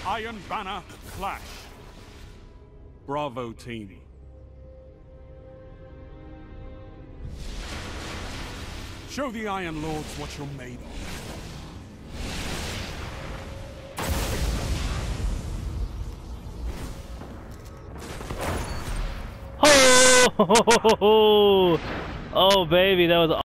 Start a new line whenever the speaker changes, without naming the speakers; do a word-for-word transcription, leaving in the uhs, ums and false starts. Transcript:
Iron Banner clash. Bravo team. Show the Iron Lords what you're made of.
Oh, oh baby, that was